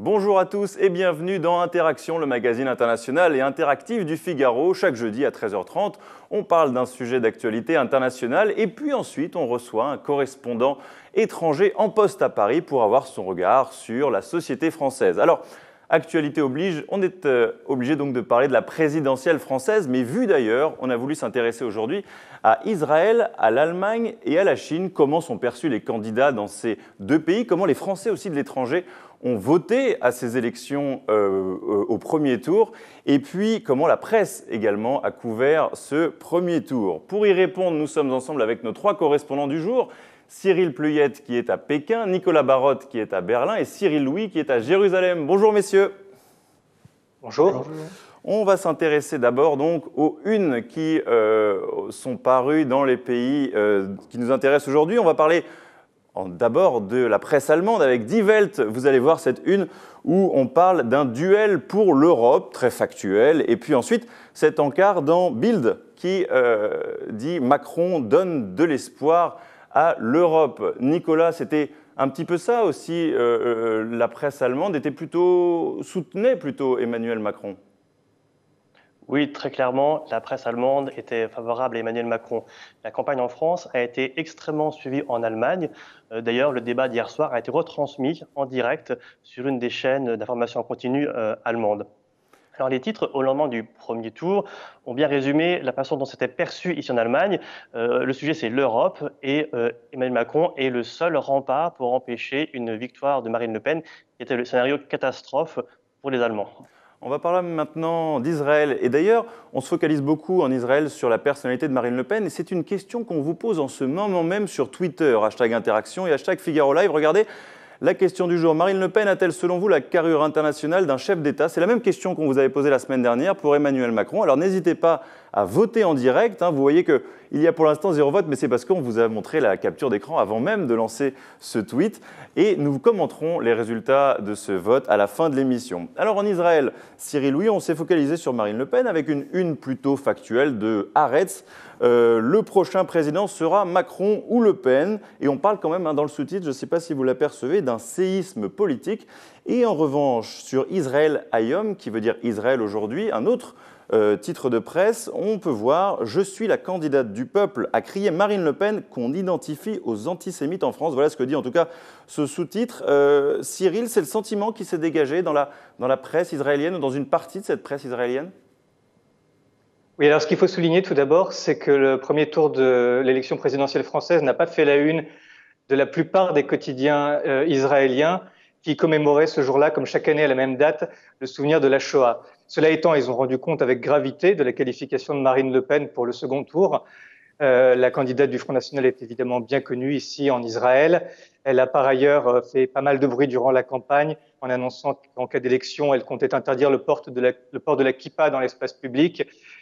Bonjour à tous et bienvenue dans Interaction, le magazine international et interactif du Figaro. Chaque jeudi à 13h30, on parle d'un sujet d'actualité internationale et puis ensuite on reçoit un correspondant étranger en poste à Paris pour avoir son regard sur la société française. Alors, actualité oblige, on est obligé donc de parler de la présidentielle française, mais vu d'ailleurs, on a voulu s'intéresser aujourd'hui à Israël, à l'Allemagne et à la Chine. Comment sont perçus les candidats dans ces deux pays? Comment les Français aussi de l'étranger ont voté à ces élections au premier tour? Et puis, comment la presse également a couvert ce premier tour? Pour y répondre, nous sommes ensemble avec nos trois correspondants du jour. Cyril Pluyette qui est à Pékin, Nicolas Barotte qui est à Berlin et Cyril Louis qui est à Jérusalem. Bonjour messieurs. Bonjour. Bonjour. On va s'intéresser d'abord donc aux unes qui sont parues dans les pays qui nous intéressent aujourd'hui. On va parler d'abord de la presse allemande avec Die Welt. Vous allez voir cette une où on parle d'un duel pour l'Europe, très factuel. Et puis ensuite, cet encart dans Bild qui dit « Macron donne de l'espoir à l'Europe ». Nicolas, c'était un petit peu ça aussi. La presse allemande soutenait plutôt Emmanuel Macron. Oui, très clairement, la presse allemande était favorable à Emmanuel Macron. La campagne en France a été extrêmement suivie en Allemagne. D'ailleurs, le débat d'hier soir a été retransmis en direct sur une des chaînes d'information en continu allemandes. Alors, les titres au lendemain du premier tour ont bien résumé la façon dont c'était perçu ici en Allemagne. Le sujet, c'est l'Europe et Emmanuel Macron est le seul rempart pour empêcher une victoire de Marine Le Pen, qui était le scénario catastrophe pour les Allemands. On va parler maintenant d'Israël. Et d'ailleurs, on se focalise beaucoup en Israël sur la personnalité de Marine Le Pen. Et c'est une question qu'on vous pose en ce moment même sur Twitter, #Interaction et #Figaro Live. Regardez, la question du jour. Marine Le Pen a-t-elle, selon vous, la carrure internationale d'un chef d'État? C'est la même question qu'on vous avait posée la semaine dernière pour Emmanuel Macron. Alors n'hésitez pas à voter en direct. Vous voyez qu'il y a pour l'instant 0 vote, mais c'est parce qu'on vous a montré la capture d'écran avant même de lancer ce tweet. Et nous commenterons les résultats de ce vote à la fin de l'émission. Alors en Israël, Cyril Louis, on s'est focalisé sur Marine Le Pen avec une plutôt factuelle de Haaretz. Le prochain président sera Macron ou Le Pen. Et on parle quand même dans le sous-titre, je ne sais pas si vous l'apercevez, d'un séisme politique. Et en revanche, sur Israël Hayom, qui veut dire Israël aujourd'hui, un autre titre de presse, on peut voir « Je suis la candidate du peuple » a crié Marine Le Pen qu'on identifie aux antisémites en France. Voilà ce que dit en tout cas ce sous-titre. Cyril, c'est le sentiment qui s'est dégagé dans la presse israélienne ou dans une partie de cette presse israélienne? Oui, alors ce qu'il faut souligner tout d'abord, c'est que le premier tour de l'élection présidentielle française n'a pas fait la une de la plupart des quotidiens israéliens qui commémoraient ce jour-là, comme chaque année à la même date, le souvenir de la Shoah. Cela étant, ils ont rendu compte avec gravité de la qualification de Marine Le Pen pour le second tour. La candidate du Front National est évidemment bien connue ici en Israël. Elle a par ailleurs fait pas mal de bruit durant la campagne en annonçant qu'en cas d'élection, elle comptait interdire le port de la kippa dans l'espace public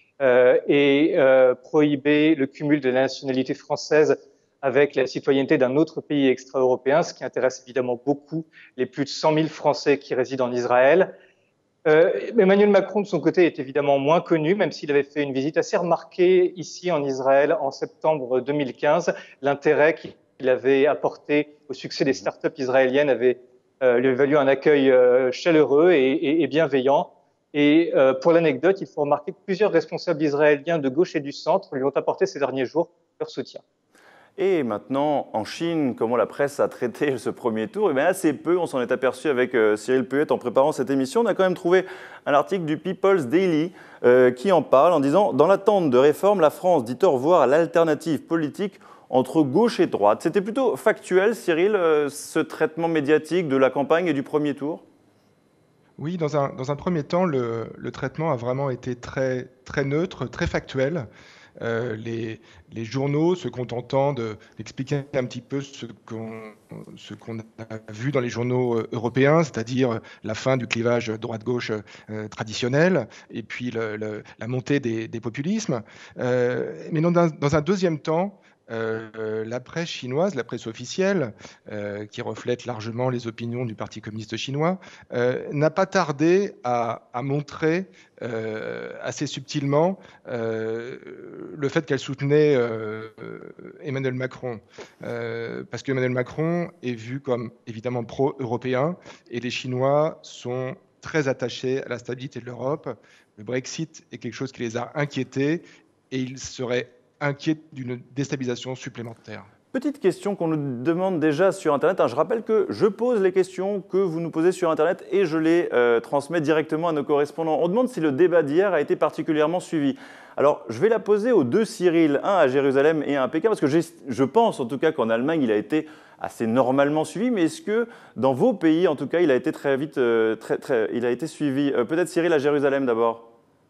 et prohiber le cumul de la nationalité française avec la citoyenneté d'un autre pays extra-européen, ce qui intéresse évidemment beaucoup les plus de 100 000 Français qui résident en Israël. Emmanuel Macron, de son côté, est évidemment moins connu, même s'il avait fait une visite assez remarquée ici en Israël en septembre 2015. L'intérêt qu'il avait apporté au succès des startups israéliennes lui avait valu un accueil chaleureux et bienveillant. Et pour l'anecdote, il faut remarquer que plusieurs responsables israéliens de gauche et du centre lui ont apporté ces derniers jours leur soutien. Et maintenant, en Chine, comment la presse a traité ce premier tour? Eh bien, assez peu, on s'en est aperçu avec Cyril Pluyette en préparant cette émission. On a quand même trouvé un article du People's Daily qui en parle en disant « Dans l'attente de réforme, la France dit au revoir à l'alternative politique entre gauche et droite ». C'était plutôt factuel, Cyril, ce traitement médiatique de la campagne et du premier tour? Oui, dans un premier temps, le traitement a vraiment été très, très neutre, très factuel. Les journaux se contentant d'expliquer un petit peu ce qu'on a vu dans les journaux européens, c'est-à-dire la fin du clivage droite-gauche traditionnel et puis la montée des populismes. Mais dans un deuxième temps, la presse chinoise, la presse officielle, qui reflète largement les opinions du Parti communiste chinois, n'a pas tardé à montrer assez subtilement le fait qu'elle soutenait Emmanuel Macron. Parce qu'Emmanuel Macron est vu comme évidemment pro-européen et les Chinois sont très attachés à la stabilité de l'Europe. Le Brexit est quelque chose qui les a inquiétés et ils seraient inquiets d'une déstabilisation supplémentaire. Petite question qu'on nous demande déjà sur Internet. Je rappelle que je pose les questions que vous nous posez sur Internet et je les transmets directement à nos correspondants. On demande si le débat d'hier a été particulièrement suivi. Alors, je vais la poser aux deux Cyril, un à Jérusalem et un à Pékin, parce que je pense en tout cas qu'en Allemagne, il a été assez normalement suivi, mais est-ce que dans vos pays, en tout cas, il a été très vite il a été suivi peut-être Cyril à Jérusalem d'abord.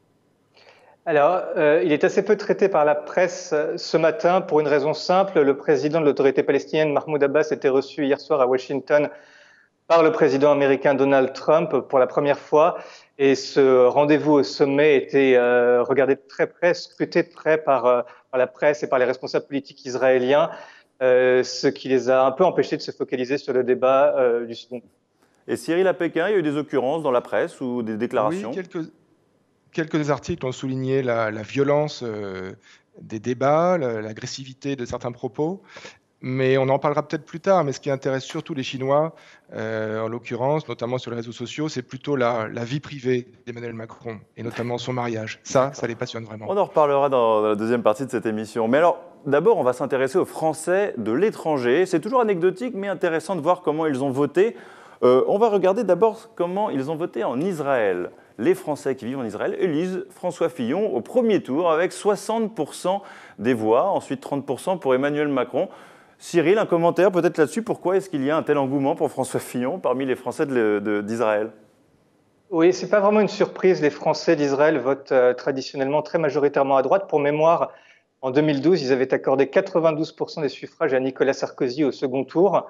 Alors, il est assez peu traité par la presse ce matin pour une raison simple. Le président de l'autorité palestinienne, Mahmoud Abbas, était reçu hier soir à Washington par le président américain Donald Trump pour la première fois. Et ce rendez-vous au sommet était regardé de très près, scruté de près par la presse et par les responsables politiques israéliens, ce qui les a un peu empêchés de se focaliser sur le débat du second. Et Cyril à Pékin, il y a eu des occurrences dans la presse ou des déclarations? Oui, quelques articles ont souligné la violence des débats, l'agressivité de certains propos, mais on en parlera peut-être plus tard. Mais ce qui intéresse surtout les Chinois, en l'occurrence, notamment sur les réseaux sociaux, c'est plutôt la vie privée d'Emmanuel Macron, et notamment son mariage. Ça les passionne vraiment. On en reparlera dans la deuxième partie de cette émission. Mais alors, d'abord, on va s'intéresser aux Français de l'étranger. C'est toujours anecdotique, mais intéressant de voir comment ils ont voté. On va regarder d'abord comment ils ont voté en Israël. Les Français qui vivent en Israël élisent François Fillon au premier tour avec 60% des voix, ensuite 30% pour Emmanuel Macron. Cyril, un commentaire peut-être là-dessus. Pourquoi est-ce qu'il y a un tel engouement pour François Fillon parmi les Français d'Israël? Oui, c'est pas vraiment une surprise. Les Français d'Israël votent traditionnellement très majoritairement à droite. Pour mémoire, en 2012, ils avaient accordé 92% des suffrages à Nicolas Sarkozy au second tour.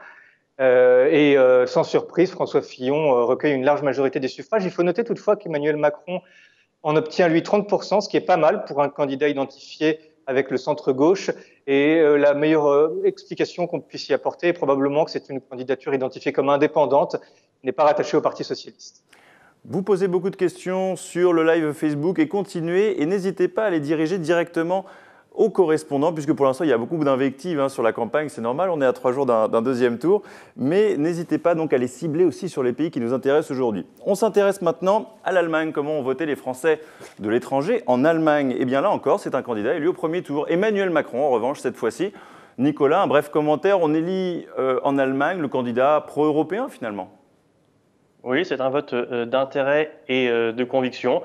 Sans surprise, François Fillon recueille une large majorité des suffrages. Il faut noter toutefois qu'Emmanuel Macron en obtient, lui, 30%, ce qui est pas mal pour un candidat identifié avec le centre-gauche. Et la meilleure explication qu'on puisse y apporter est probablement que c'est une candidature identifiée comme indépendante, n'est pas rattachée au Parti socialiste. Vous posez beaucoup de questions sur le live Facebook et continuez. Et n'hésitez pas à les diriger directement aux correspondants, puisque pour l'instant, il y a beaucoup d'invectives sur la campagne, c'est normal, on est à 3 jours d'un deuxième tour, mais n'hésitez pas donc à les cibler aussi sur les pays qui nous intéressent aujourd'hui. On s'intéresse maintenant à l'Allemagne, comment ont voté les Français de l'étranger en Allemagne. Et bien là encore, c'est un candidat élu au premier tour, Emmanuel Macron en revanche cette fois-ci. Nicolas, un bref commentaire, on élit en Allemagne le candidat pro-européen finalement. Oui, c'est un vote d'intérêt et de conviction.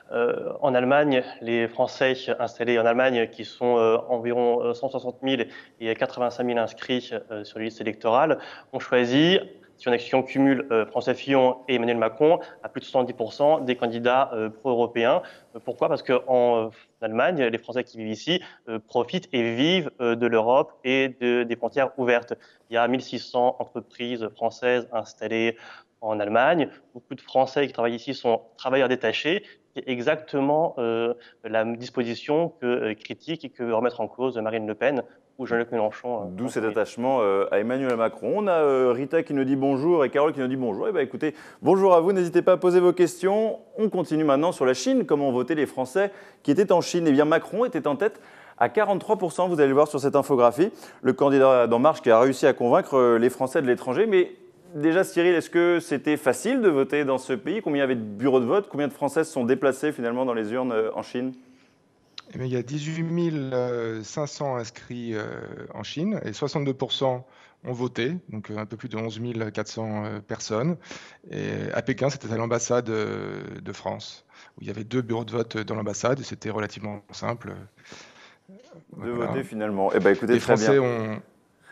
En Allemagne, les Français installés en Allemagne, qui sont environ 160 000 et 85 000 inscrits sur les listes électorales, ont choisi, si on cumule François Fillon et Emmanuel Macron, à plus de 70% des candidats pro-européens. Pourquoi? Parce qu'en Allemagne, les Français qui vivent ici profitent et vivent de l'Europe et des frontières ouvertes. Il y a 1600 entreprises françaises installées en Allemagne. Beaucoup de Français qui travaillent ici sont travailleurs détachés. C'est exactement la disposition que critique et que veut remettre en cause Marine Le Pen ou Jean-Luc Mélenchon. D'où cet attachement à Emmanuel Macron. On a Rita qui nous dit bonjour et Carole qui nous dit bonjour. Eh bien, écoutez, bonjour à vous, n'hésitez pas à poser vos questions. On continue maintenant sur la Chine. Comment ont voté les Français qui étaient en Chine? Eh bien, Macron était en tête à 43%, vous allez le voir sur cette infographie. Le candidat d'En Marche qui a réussi à convaincre les Français de l'étranger. Mais déjà, Cyril, est-ce que c'était facile de voter dans ce pays? Combien il y avait de bureaux de vote? Combien de Français se sont déplacés finalement dans les urnes en Chine? Eh bien, il y a 18 500 inscrits en Chine et 62% ont voté, donc un peu plus de 11 400 personnes. Et à Pékin, c'était à l'ambassade de France, où il y avait 2 bureaux de vote dans l'ambassade et c'était relativement simple. De voter finalement. Eh bien, écoutez, très bien.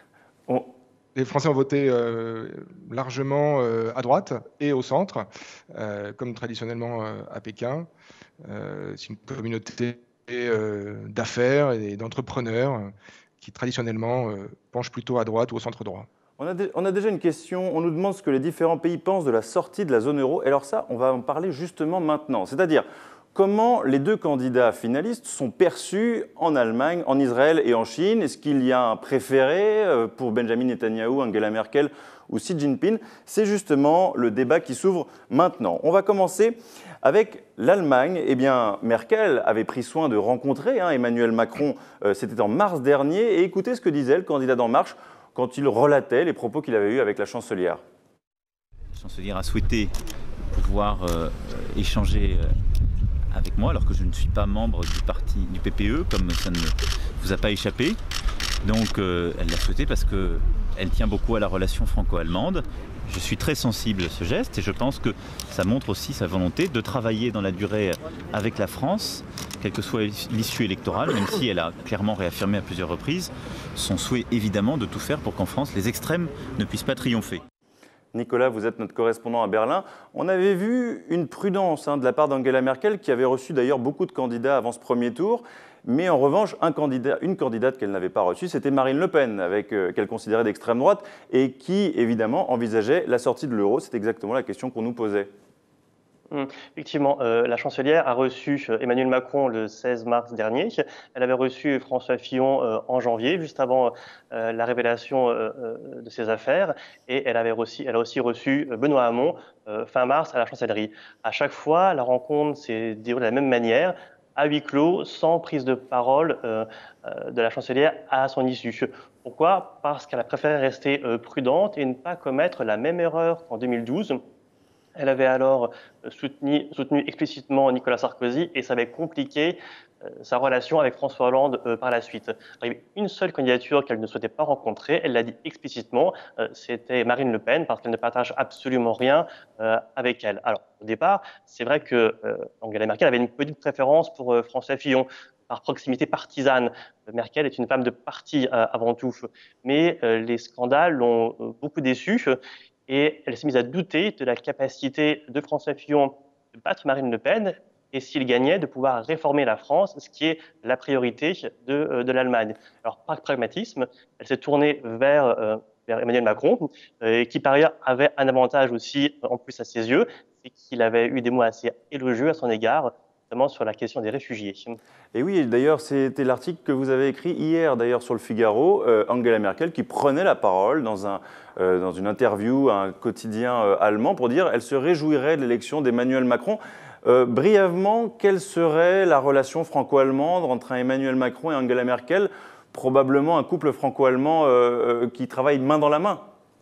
Les Français ont voté largement à droite et au centre, comme traditionnellement à Pékin. C'est une communauté d'affaires et d'entrepreneurs qui traditionnellement penchent plutôt à droite ou au centre droit. On a déjà une question. On nous demande ce que les différents pays pensent de la sortie de la zone euro. Et alors ça, on va en parler justement maintenant. C'est-à-dire, comment les deux candidats finalistes sont perçus en Allemagne, en Israël et en Chine? Est-ce qu'il y a un préféré pour Benjamin Netanyahou, Angela Merkel ou Xi Jinping? C'est justement le débat qui s'ouvre maintenant. On va commencer avec l'Allemagne. Eh bien, Merkel avait pris soin de rencontrer Emmanuel Macron, c'était en mars dernier, et écoutez ce que disait le candidat d'En Marche quand il relatait les propos qu'il avait eus avec la chancelière. La chancelière a souhaité pouvoir échanger avec moi, alors que je ne suis pas membre du parti du PPE, comme ça ne vous a pas échappé. Donc elle l'a souhaité parce qu'elle tient beaucoup à la relation franco-allemande. Je suis très sensible à ce geste et je pense que ça montre aussi sa volonté de travailler dans la durée avec la France, quelle que soit l'issue électorale, même si elle a clairement réaffirmé à plusieurs reprises son souhait évidemment de tout faire pour qu'en France, les extrêmes ne puissent pas triompher. Nicolas, vous êtes notre correspondant à Berlin. On avait vu une prudence de la part d'Angela Merkel, qui avait reçu d'ailleurs beaucoup de candidats avant ce premier tour. Mais en revanche, une candidate qu'elle n'avait pas reçue, c'était Marine Le Pen, qu'elle considérait d'extrême droite, et qui, évidemment, envisageait la sortie de l'euro. C'est exactement la question qu'on nous posait. Effectivement, la chancelière a reçu Emmanuel Macron le 16 mars dernier. Elle avait reçu François Fillon en janvier, juste avant la révélation de ses affaires. Et elle a aussi reçu Benoît Hamon fin mars à la chancellerie. À chaque fois, la rencontre s'est déroulée de la même manière, à huis clos, sans prise de parole de la chancelière à son issue. Pourquoi? Parce qu'elle a préféré rester prudente et ne pas commettre la même erreur qu'en 2012. Elle avait alors soutenu explicitement Nicolas Sarkozy et ça avait compliqué sa relation avec François Hollande par la suite. Il y avait une seule candidature qu'elle ne souhaitait pas rencontrer, elle l'a dit explicitement, c'était Marine Le Pen, parce qu'elle ne partage absolument rien avec elle. Alors, au départ, c'est vrai que Angela Merkel avait une petite préférence pour François Fillon, par proximité partisane. Merkel est une femme de parti avant tout, mais les scandales l'ont beaucoup déçue. Et elle s'est mise à douter de la capacité de François Fillon de battre Marine Le Pen et s'il gagnait, de pouvoir réformer la France, ce qui est la priorité de l'Allemagne. Alors, par pragmatisme, elle s'est tournée vers Emmanuel Macron, qui par ailleurs avait un avantage aussi, en plus à ses yeux, c'est qu'il avait eu des mots assez élogieux à son égard, notamment sur la question des réfugiés. Et oui, d'ailleurs, c'était l'article que vous avez écrit hier, d'ailleurs, sur le Figaro, Angela Merkel qui prenait la parole dans une interview à un quotidien allemand pour dire qu'elle se réjouirait de l'élection d'Emmanuel Macron. Brièvement, quelle serait la relation franco-allemande entre un Emmanuel Macron et Angela Merkel? Probablement un couple franco-allemand qui travaille main dans la main.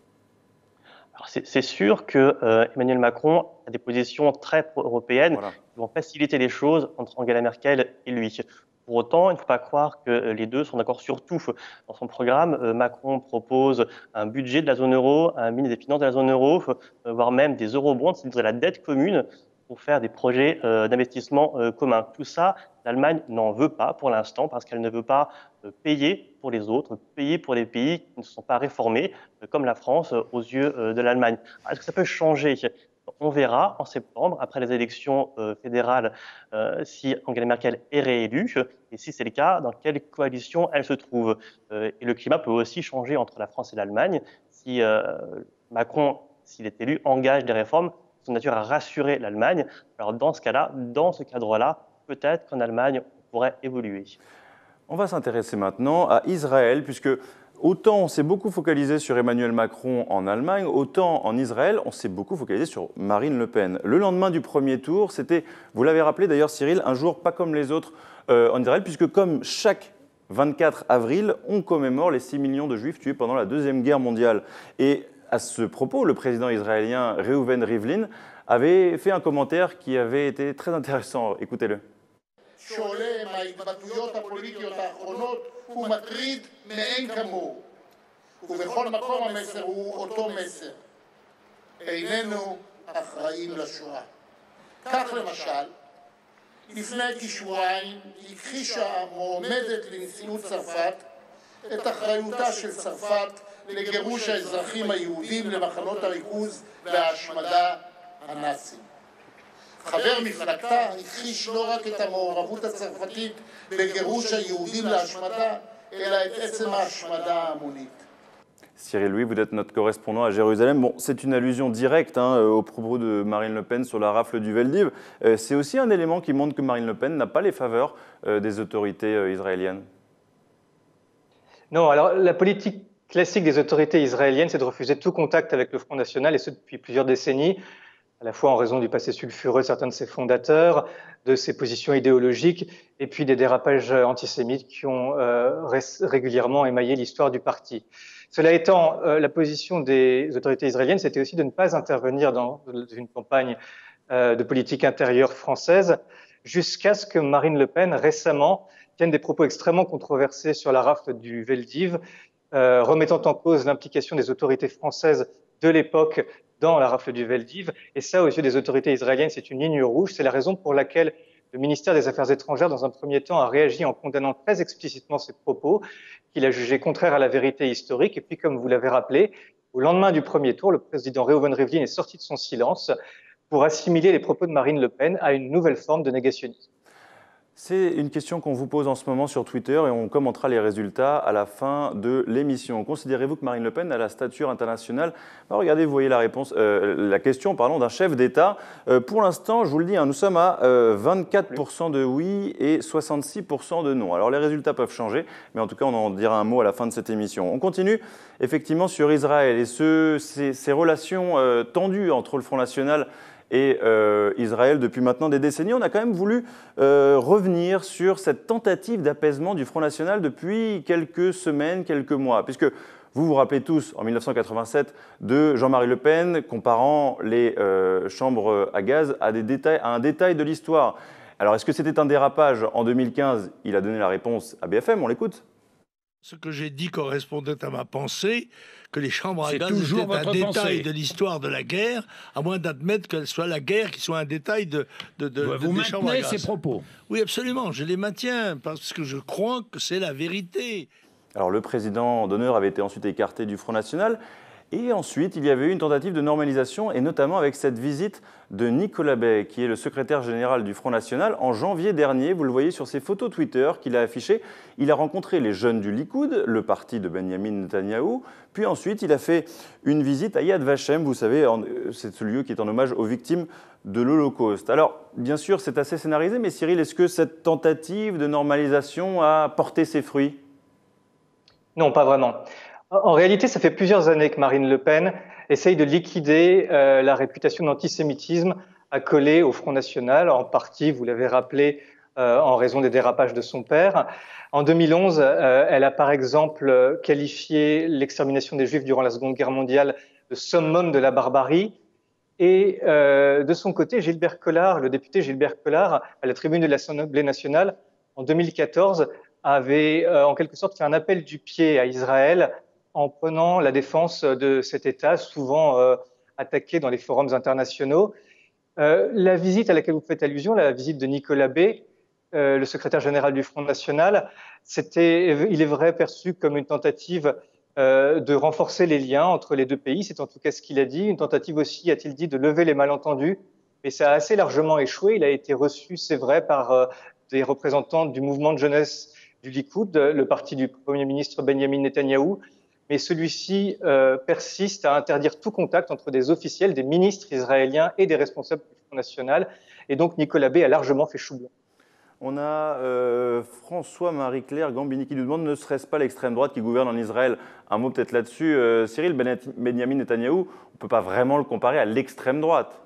C'est sûr que Emmanuel Macron a des positions très pro-européennes qui vont faciliter les choses entre Angela Merkel et lui. Pour autant, il ne faut pas croire que les deux sont d'accord sur tout. Dans son programme, Macron propose un budget de la zone euro, un ministre des Finances de la zone euro, voire même des eurobonds, c'est-à-dire la dette commune pour faire des projets d'investissement communs. Tout ça, l'Allemagne n'en veut pas pour l'instant parce qu'elle ne veut pas payer pour les autres, payer pour les pays qui ne sont pas réformés, comme la France, aux yeux de l'Allemagne. Est-ce que ça peut changer? On verra en septembre, après les élections fédérales, si Angela Merkel est réélue et si c'est le cas, dans quelle coalition elle se trouve. Et le climat peut aussi changer entre la France et l'Allemagne. Si Macron, s'il est élu, engage des réformes de nature à rassurer l'Allemagne, alors dans ce cas-là, dans ce cadre-là, peut-être qu'en Allemagne, on pourrait évoluer. On va s'intéresser maintenant à Israël, puisque autant on s'est beaucoup focalisé sur Emmanuel Macron en Allemagne, autant en Israël, on s'est beaucoup focalisé sur Marine Le Pen. Le lendemain du premier tour, c'était, vous l'avez rappelé d'ailleurs Cyril, un jour pas comme les autres en Israël, puisque comme chaque 24 avril, on commémore les 6 millions de Juifs tués pendant la Deuxième Guerre mondiale. Et à ce propos, le président israélien Reuven Rivlin avait fait un commentaire qui avait été très intéressant. Écoutez-le. שעולה מההתבטאויות הפוליטיות האחרונות הוא מטריד מאין כמוהו. ובכל מקום המסר הוא אותו מסר. איננו אחראים לשואה. כך למשל, לפני כשבועיים הכחישה המועמדת לנשיאות צרפת את אחריותה של צרפת לגירוש האזרחים היהודים למחנות הריכוז וההשמדה הנאציים. חבר מפלגתה הכחיש לא רק את המעורבות הצרפתית בגירוש היהודים להשמדה, אלא את עצם ההשמדה ההמונית. Cyril Louis, vous êtes notre correspondant à Jérusalem. Bon, c'est une allusion directe aux propos de Marine Le Pen sur la rafle du Veldiv. C'est aussi un élément qui montre que Marine Le Pen n'a pas les faveurs des autorités israéliennes. Non, alors la politique classique des autorités israéliennes, c'est de refuser tout contact avec le Front National, et ce depuis plusieurs décennies, à la fois en raison du passé sulfureux de certains de ses fondateurs, de ses positions idéologiques, et puis des dérapages antisémites qui ont régulièrement émaillé l'histoire du parti. Cela étant, la position des autorités israéliennes, c'était aussi de ne pas intervenir dans une campagne de politique intérieure française, jusqu'à ce que Marine Le Pen, récemment, tienne des propos extrêmement controversés sur la rafle du Veldiv, remettant en cause l'implication des autorités françaises de l'époque dans la rafle du Veldiv. Et ça, aux yeux des autorités israéliennes, c'est une ligne rouge. C'est la raison pour laquelle le ministère des Affaires étrangères, dans un premier temps, a réagi en condamnant très explicitement ces propos, qu'il a jugés contraires à la vérité historique. Et puis, comme vous l'avez rappelé, au lendemain du premier tour, le président Reuven Rivlin est sorti de son silence pour assimiler les propos de Marine Le Pen à une nouvelle forme de négationnisme. C'est une question qu'on vous pose en ce moment sur Twitter et on commentera les résultats à la fin de l'émission. Considérez-vous que Marine Le Pen a la stature internationale? Regardez, vous voyez la réponse, la question d'un chef d'État. Pour l'instant, je vous le dis, nous sommes à 24% de oui et 66% de non. Alors les résultats peuvent changer, mais en tout cas, on en dira un mot à la fin de cette émission. On continue effectivement sur Israël et ces relations tendues entre le Front National et Israël depuis maintenant des décennies. On a quand même voulu revenir sur cette tentative d'apaisement du Front National depuis quelques semaines, quelques mois, puisque vous vous rappelez tous, en 1987, de Jean-Marie Le Pen comparant les chambres à gaz à un détail de l'histoire. Alors, est-ce que c'était un dérapage? En 2015, il a donné la réponse à BFM, on l'écoute. Ce que j'ai dit correspondait à ma pensée, que les chambres à gaz étaient un détail de l'histoire de la guerre, à moins d'admettre qu'elle soit la guerre qui soit un détail de vous des chambres à gaz. ces propos? Oui, absolument, je les maintiens, parce que je crois que c'est la vérité. Alors le président d'honneur avait été ensuite écarté du Front National. Et ensuite, il y avait eu une tentative de normalisation, et notamment avec cette visite de Nicolas Bay, qui est le secrétaire général du Front National, en janvier dernier. Vous le voyez sur ses photos Twitter qu'il a affichées. Il a rencontré les jeunes du Likoud, le parti de Benyamin Netanyahou. Puis ensuite, il a fait une visite à Yad Vashem, vous savez, c'est ce lieu qui est en hommage aux victimes de l'Holocauste. Alors, bien sûr, c'est assez scénarisé, mais Cyril, est-ce que cette tentative de normalisation a porté ses fruits? Non, pas vraiment. En réalité, ça fait plusieurs années que Marine Le Pen essaye de liquider la réputation d'antisémitisme accolée au Front National, en partie, vous l'avez rappelé, en raison des dérapages de son père. En 2011, elle a par exemple qualifié l'extermination des Juifs durant la Seconde Guerre mondiale de summum de la barbarie. Et de son côté, Gilbert Collard, le député Gilbert Collard, à la tribune de l'Assemblée nationale, en 2014, avait en quelque sorte fait un appel du pied à Israël en prenant la défense de cet État, souvent attaqué dans les forums internationaux. La visite à laquelle vous faites allusion, la visite de Nicolas Bay, le secrétaire général du Front National, c'était, il est vrai, perçu comme une tentative de renforcer les liens entre les deux pays. C'est en tout cas ce qu'il a dit. Une tentative aussi, a-t-il dit, de lever les malentendus. Mais ça a assez largement échoué. Il a été reçu, c'est vrai, par des représentants du mouvement de jeunesse du Likoud, le parti du Premier ministre Benyamin Netanyahou. Mais celui-ci persiste à interdire tout contact entre des officiels, des ministres israéliens et des responsables du Front National. Et donc Nicolas Bay a largement fait chou blanc. On a François-Marie-Claire Gambini qui nous demande, ne serait-ce pas l'extrême droite qui gouverne en Israël? Un mot peut-être là-dessus. Cyril, Benyamin Netanyahou, on ne peut pas vraiment le comparer à l'extrême droite.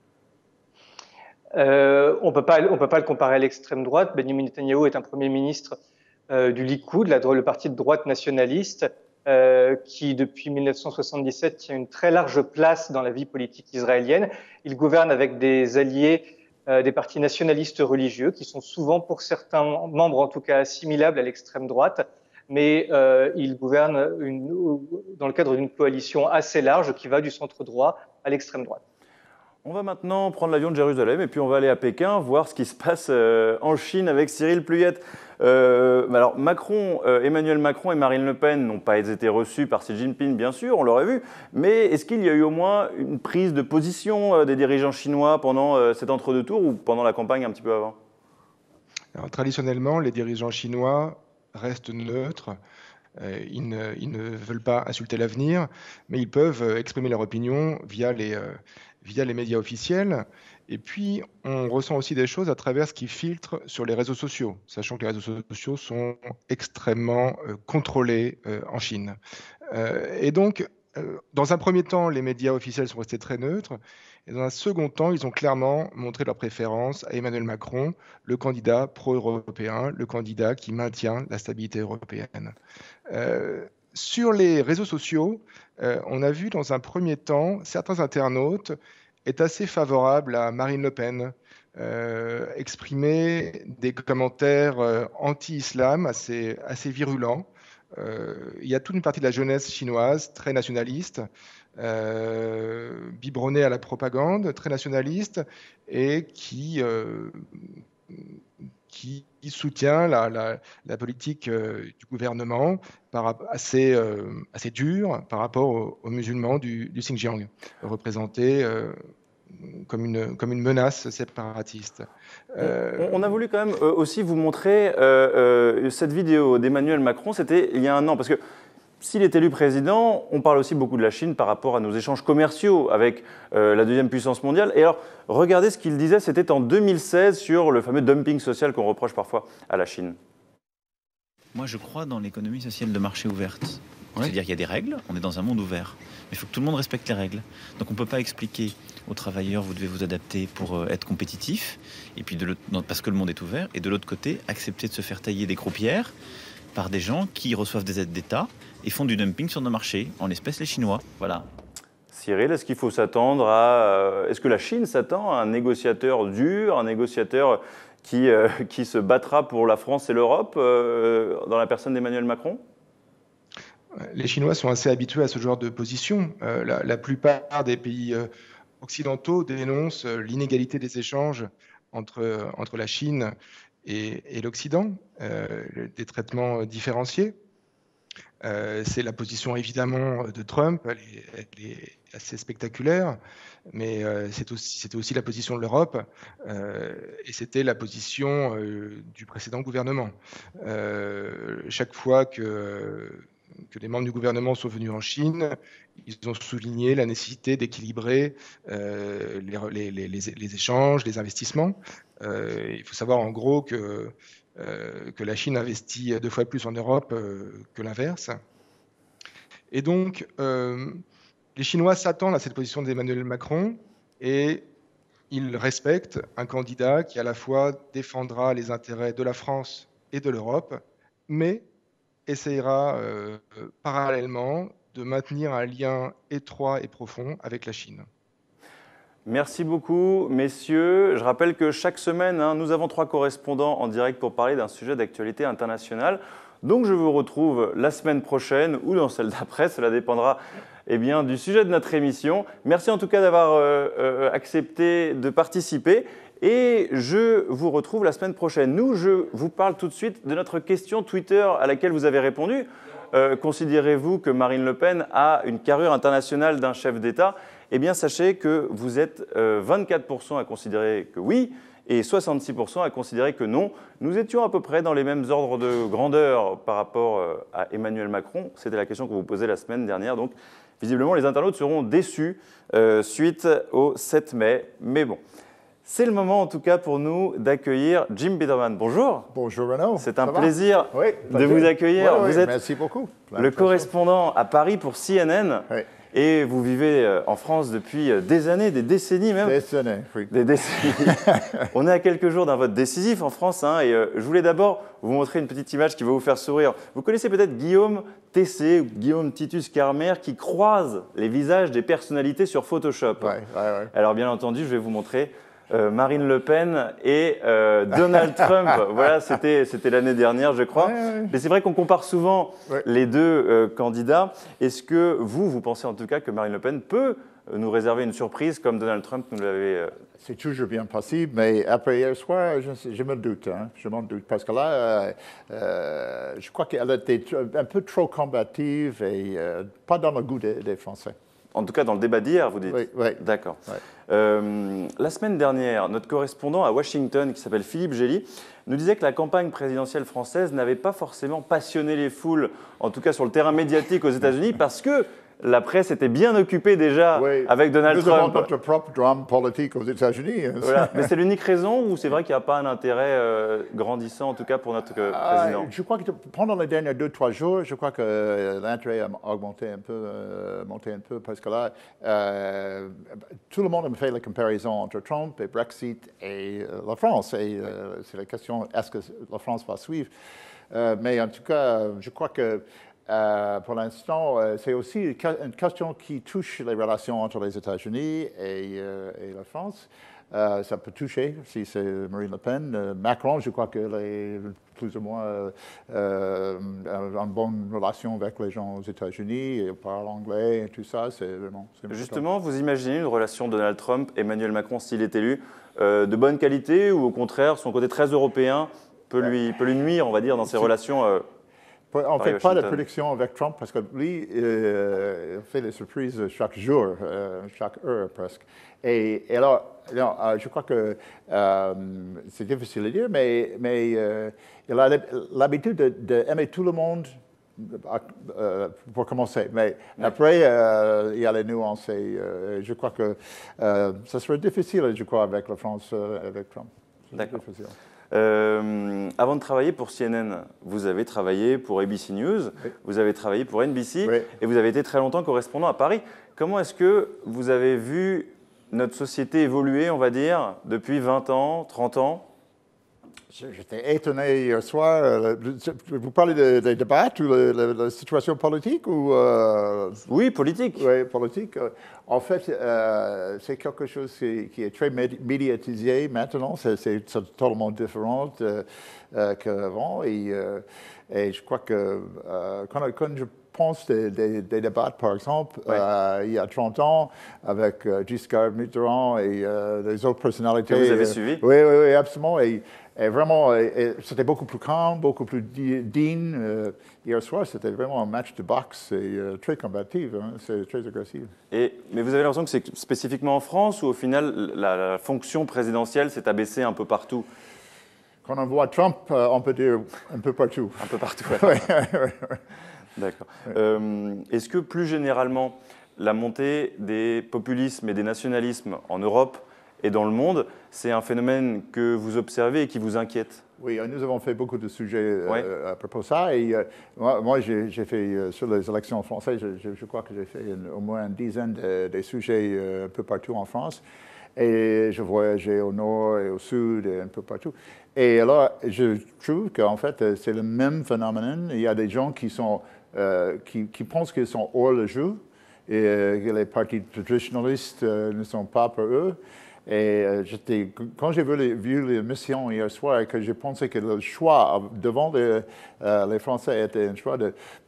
On peut pas le comparer à l'extrême droite. Benyamin Netanyahou est un Premier ministre du Likoud, le parti de droite nationaliste, qui, depuis 1977, tient une très large place dans la vie politique israélienne. Il gouverne avec des alliés des partis nationalistes religieux, qui sont souvent, pour certains membres en tout cas, assimilables à l'extrême droite, mais il gouverne dans le cadre d'une coalition assez large qui va du centre droit à l'extrême droite. On va maintenant prendre l'avion de Jérusalem et puis on va aller à Pékin, voir ce qui se passe en Chine avec Cyril Pluyette. Alors Emmanuel Macron et Marine Le Pen n'ont pas été reçus par Xi Jinping, bien sûr, on l'aurait vu, mais est-ce qu'il y a eu au moins une prise de position des dirigeants chinois pendant cet entre-deux tours ou pendant la campagne un petit peu avant? Alors, traditionnellement, les dirigeants chinois restent neutres. Ils ne veulent pas insulter l'avenir, mais ils peuvent exprimer leur opinion via les médias officiels. Et puis, on ressent aussi des choses à travers ce qui filtre sur les réseaux sociaux, sachant que les réseaux sociaux sont extrêmement contrôlés en Chine. Et donc, dans un premier temps, les médias officiels sont restés très neutres. Et dans un second temps, ils ont clairement montré leur préférence à Emmanuel Macron, le candidat pro-européen, le candidat qui maintient la stabilité européenne. Sur les réseaux sociaux, on a vu dans un premier temps certains internautes être assez favorables à Marine Le Pen, exprimer des commentaires anti-islam assez virulents. Il y a toute une partie de la jeunesse chinoise très nationaliste, biberonnée à la propagande, très nationaliste, et qui soutient la politique du gouvernement assez dure par rapport aux musulmans du Xinjiang, représentés comme une menace séparatiste. On a voulu quand même aussi vous montrer cette vidéo d'Emmanuel Macron, c'était il y a un an, parce que s'il est élu président, on parle aussi beaucoup de la Chine par rapport à nos échanges commerciaux avec la deuxième puissance mondiale. Et alors, regardez ce qu'il disait, c'était en 2016 sur le fameux dumping social qu'on reproche parfois à la Chine. Moi, je crois dans l'économie sociale de marché ouverte. C'est-à-dire qu'il y a des règles, on est dans un monde ouvert. Mais il faut que tout le monde respecte les règles. Donc on ne peut pas expliquer aux travailleurs, vous devez vous adapter pour être compétitif, et puis parce que le monde est ouvert, et de l'autre côté, accepter de se faire tailler des croupières par des gens qui reçoivent des aides d'État et font du dumping sur nos marchés, en l'espèce les Chinois. Voilà. Cyril, est-ce qu'il faut s'attendre à... Est-ce que la Chine s'attend à un négociateur dur, un négociateur qui se battra pour la France et l'Europe dans la personne d'Emmanuel Macron ? Les Chinois sont assez habitués à ce genre de position. La plupart des pays occidentaux dénoncent l'inégalité des échanges entre la Chine et l'Occident, des traitements différenciés. C'est la position évidemment de Trump, elle est assez spectaculaire, mais c'était aussi la position de l'Europe et c'était la position du précédent gouvernement. Chaque fois que les membres du gouvernement sont venus en Chine, ils ont souligné la nécessité d'équilibrer les échanges, les investissements. Il faut savoir en gros que la Chine investit 2 fois plus en Europe que l'inverse. Et donc, les Chinois s'attendent à cette position d'Emmanuel Macron et ils respectent un candidat qui à la fois défendra les intérêts de la France et de l'Europe, mais essayera parallèlement de maintenir un lien étroit et profond avec la Chine. Merci beaucoup, messieurs. Je rappelle que chaque semaine, nous avons 3 correspondants en direct pour parler d'un sujet d'actualité internationale. Donc je vous retrouve la semaine prochaine ou dans celle d'après, cela dépendra du sujet de notre émission. Merci en tout cas d'avoir accepté de participer. Et je vous retrouve la semaine prochaine. Nous, je vous parle tout de suite de notre question Twitter à laquelle vous avez répondu. Considérez-vous que Marine Le Pen a une carrure internationale d'un chef d'État ? Eh bien, sachez que vous êtes 24% à considérer que oui et 66% à considérer que non. Nous étions à peu près dans les mêmes ordres de grandeur par rapport à Emmanuel Macron. C'était la question que vous posez la semaine dernière. Donc, visiblement, les internautes seront déçus suite au 7 mai. Mais bon. C'est le moment, en tout cas, pour nous d'accueillir Jim Biderman. Bonjour. Bonjour, Renaud. C'est un plaisir de vous accueillir. Oui, vous êtes merci beaucoup. le correspondant à Paris pour CNN. Oui. Et vous vivez en France depuis des années, des décennies même. Des années, oui. Des décennies. On est à quelques jours d'un vote décisif en France. Et je voulais d'abord vous montrer une petite image qui va vous faire sourire. Vous connaissez peut-être Guillaume Tessé, ou Guillaume Titus Carmer, qui croise les visages des personnalités sur Photoshop. Ouais. Alors bien entendu, je vais vous montrer Marine Le Pen et Donald Trump. Voilà, c'était l'année dernière, je crois. Ouais. Mais c'est vrai qu'on compare souvent les deux candidats. Est-ce que vous pensez en tout cas que Marine Le Pen peut nous réserver une surprise comme Donald Trump nous l'avait C'est toujours bien possible, mais après hier soir, je me doute. Je m'en doute parce que là, je crois qu'elle était un peu trop combative et pas dans le goût des Français. En tout cas, dans le débat d'hier, vous dites. Oui, oui. D'accord. Oui. La semaine dernière, notre correspondant à Washington, qui s'appelle Philippe Gély, nous disait que la campagne présidentielle française n'avait pas forcément passionné les foules, en tout cas sur le terrain médiatique aux États-Unis, parce que la presse était bien occupée déjà avec Donald Trump. Nous avons notre propre drame politique aux États-Unis. Voilà. Mais c'est l'unique raison ou c'est vrai qu'il n'y a pas un intérêt grandissant, en tout cas pour notre président? Je crois que pendant les derniers 2-3 jours, je crois que l'intérêt a augmenté un peu, monté un peu, parce que là, tout le monde a fait la comparaison entre Trump et Brexit et la France. Et c'est la question, est-ce que la France va suivre? Mais en tout cas, je crois que pour l'instant, c'est aussi une question qui touche les relations entre les États-Unis et la France. Ça peut toucher si c'est Marine Le Pen. Macron, je crois qu'il est plus ou moins en bonne relation avec les gens aux États-Unis. Il parle anglais et tout ça. C'est vraiment. Justement, vous imaginez une relation Donald Trump-Emmanuel Macron s'il est élu de bonne qualité ou au contraire, son côté très européen peut lui nuire, on va dire, dans ses relations on ne fait pas de prédiction avec Trump parce que lui, il fait des surprises chaque jour, chaque heure presque. Et alors, je crois que c'est difficile à dire, mais il a l'habitude d'aimer tout le monde pour commencer. Mais après, il y a les nuances. Et je crois que ça serait difficile, je crois, avec la France, avec Trump. D'accord. Avant de travailler pour CNN, vous avez travaillé pour ABC News, vous avez travaillé pour NBC et vous avez été très longtemps correspondant à Paris. Comment est-ce que vous avez vu notre société évoluer, on va dire, depuis 20 ans, 30 ans? J'étais étonné hier soir. Vous parlez des débats ou de la situation politique ou Oui, politique. Oui, politique. En fait, c'est quelque chose qui est très médiatisé maintenant. C'est totalement différent qu'avant. Et je crois que quand je pense des débats, par exemple, il y a 30 ans, avec Giscard Mitterrand et les autres personnalités. Que vous avez suivi? Oui, absolument. Et vraiment, c'était beaucoup plus calme, beaucoup plus digne. Hier soir, c'était vraiment un match de boxe très combatif, hein, c'est très agressif. Mais vous avez l'impression que c'est spécifiquement en France ou au final, la fonction présidentielle s'est abaissée un peu partout? Quand on voit Trump, on peut dire un peu partout. Un peu partout, oui. D'accord. Est-ce que plus généralement, la montée des populismes et des nationalismes en Europe et dans le monde, c'est un phénomène que vous observez et qui vous inquiète? Oui, nous avons fait beaucoup de sujets à propos de ça. Et moi j'ai fait, sur les élections françaises, je crois que j'ai fait au moins une dizaine de sujets un peu partout en France. Et je voyageais au nord et au sud et un peu partout. Et alors, je trouve qu'en fait, c'est le même phénomène. Il y a des gens qui pensent qu'ils sont hors le jeu et que les partis traditionnalistes ne sont pas pour eux. Et quand j'ai vu l'émission hier soir, que j'ai pensé que le choix devant les Français était un choix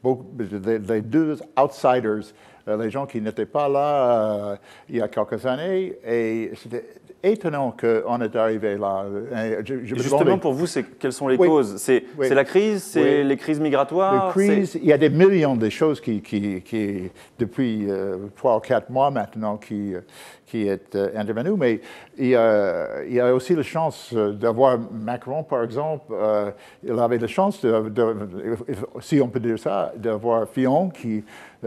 des deux outsiders, les gens qui n'étaient pas là il y a quelques années, et c'était étonnant qu'on est arrivé là. Justement, pour vous, quelles sont les causes? C'est la crise, c'est les crises migratoires? Il y a des millions de choses qui depuis 3 ou 4 mois maintenant, qui est intervenu, mais il y a aussi la chance d'avoir Macron, par exemple. Il avait la chance, si on peut dire ça, d'avoir Fillon qui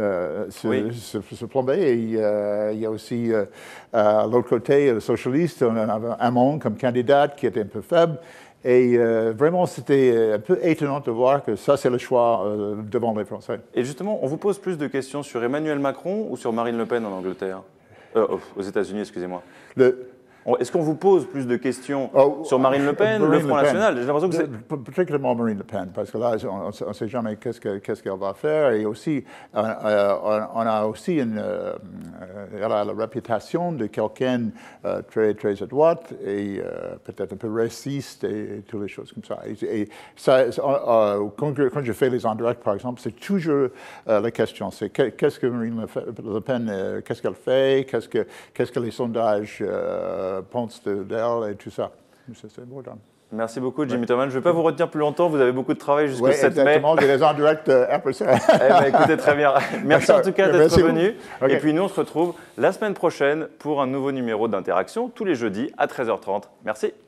se plombait. Et il y a aussi, à l'autre côté, le socialiste, on avait Hamon comme candidat qui était un peu faible. Et vraiment, c'était un peu étonnant de voir que ça, c'est le choix devant les Français. Et justement, on vous pose plus de questions sur Emmanuel Macron ou sur Marine Le Pen en Angleterre? Aux États-Unis, excusez-moi. Est-ce qu'on vous pose plus de questions sur Marine Le Pen, le Front National? J'ai l'impression que c'est... Particulièrement Marine Le Pen, parce que là, on ne sait jamais qu'est-ce qu'elle va faire. Et aussi, on a aussi elle a la réputation de quelqu'un très, très à droite et peut-être un peu raciste et toutes les choses comme ça. Et ça, quand je fais les en direct, par exemple, c'est toujours la question. C'est qu'est-ce que Marine Le Pen, qu'est-ce qu'elle fait, qu'est-ce que les sondages pensent d'elle et tout ça. C'est important. Merci beaucoup, Jimmy Thoman. Je ne vais pas vous retenir plus longtemps. Vous avez beaucoup de travail jusqu'au 7 mai. Exactement. Je les en direct après ça. Écoutez, très bien. Merci en tout cas d'être venu. Okay. Et puis nous, on se retrouve la semaine prochaine pour un nouveau numéro d'Interaction, tous les jeudis à 13h30. Merci.